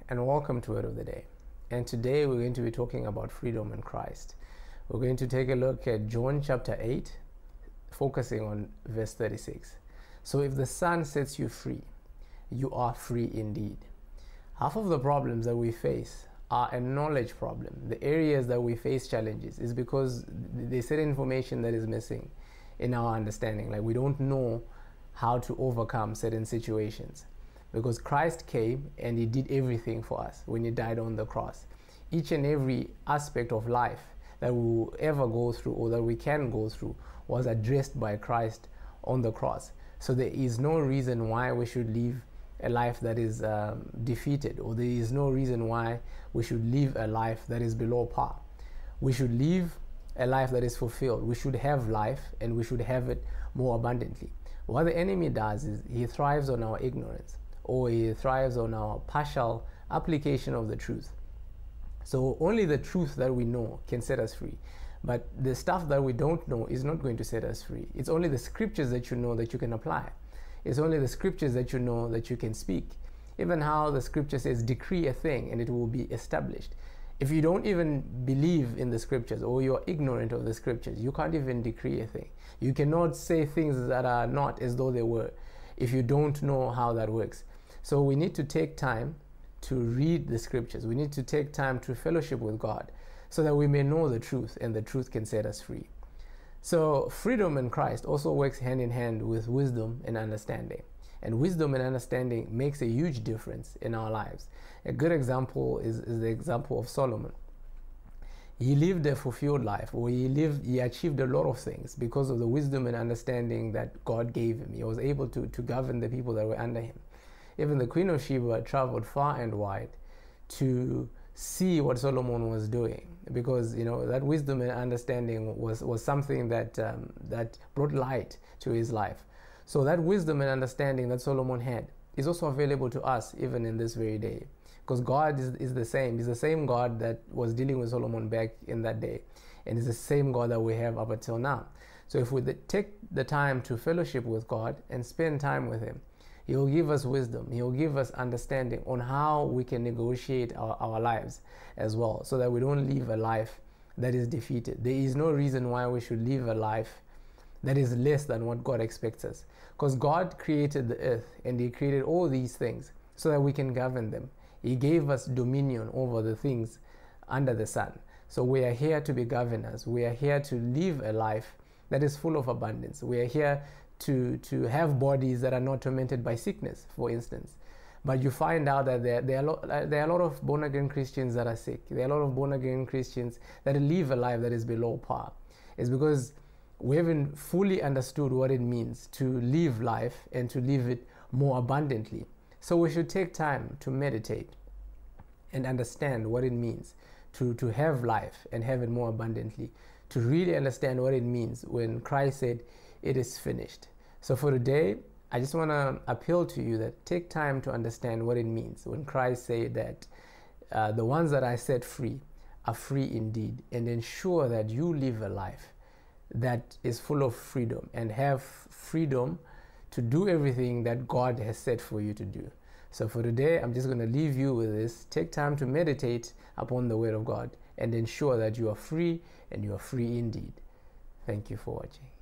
and welcome to Word of the Day. And today we're going to be talking about freedom in Christ. We're going to take a look at John chapter 8, focusing on verse 36. So if the Son sets you free, you are free indeed. Half of the problems that we face are a knowledge problem. The areas that we face challenges is because there's certain information that is missing in our understanding. Like we don't know how to overcome certain situations. Because Christ came and He did everything for us when He died on the cross. Each and every aspect of life that we will ever go through or that we can go through was addressed by Christ on the cross. So there is no reason why we should live a life that is defeated, or there is no reason why we should live a life that is below par. We should live a life that is fulfilled. We should have life, and we should have it more abundantly. What the enemy does is he thrives on our ignorance, or he thrives on our partial application of the truth. So only the truth that we know can set us free. But the stuff that we don't know is not going to set us free. It's only the scriptures that you know that you can apply. It's only the scriptures that you know that you can speak. Even how the scripture says, decree a thing and it will be established. If you don't even believe in the scriptures, or you're ignorant of the scriptures, you can't even decree a thing. You cannot say things that are not as though they were if you don't know how that works. So we need to take time to read the scriptures. We need to take time to fellowship with God so that we may know the truth, and the truth can set us free. So freedom in Christ also works hand in hand with wisdom and understanding. And wisdom and understanding makes a huge difference in our lives. A good example is the example of Solomon. He lived a fulfilled life, or he achieved a lot of things because of the wisdom and understanding that God gave him. He was able to govern the people that were under him. Even the Queen of Sheba traveled far and wide to see what Solomon was doing, because that wisdom and understanding was something that brought light to his life. So that wisdom and understanding that Solomon had is also available to us even in this very day, because God is the same. He's the same God that was dealing with Solomon back in that day, and it's the same God that we have up until now. So if we take the time to fellowship with God and spend time with Him, He'll give us wisdom. He'll give us understanding on how we can negotiate our lives as well, so that we don't live a life that is defeated. There is no reason why we should live a life that is less than what God expects us. Because God created the earth, and He created all these things so that we can govern them. He gave us dominion over the things under the sun. So we are here to be governors. We are here to live a life that is full of abundance. We are here to have bodies that are not tormented by sickness, for instance. But you find out that there are a lot of born-again Christians that are sick. There are a lot of born-again Christians that live a life that is below par. It's because we haven't fully understood what it means to live life and to live it more abundantly. So we should take time to meditate and understand what it means to have life and have it more abundantly, to really understand what it means when Christ said, "It is finished." So for today, I just want to appeal to you that take time to understand what it means when Christ said that the ones that I set free are free indeed, and ensure that you live a life that is full of freedom and have freedom to do everything that God has set for you to do. So for today, I'm just going to leave you with this. Take time to meditate upon the Word of God and ensure that you are free, and you are free indeed. Thank you for watching.